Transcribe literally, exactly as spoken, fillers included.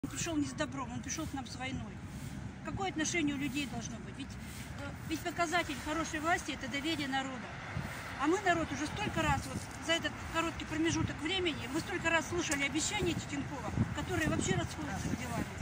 Он пришел не с добром, он пришел к нам с войной. Какое отношение у людей должно быть? Ведь, ведь показатель хорошей власти – это доверие народа. А мы, народ, уже столько раз, вот за этот короткий промежуток времени, мы столько раз слушали обещания Титенкова, которые вообще расходятся с делами.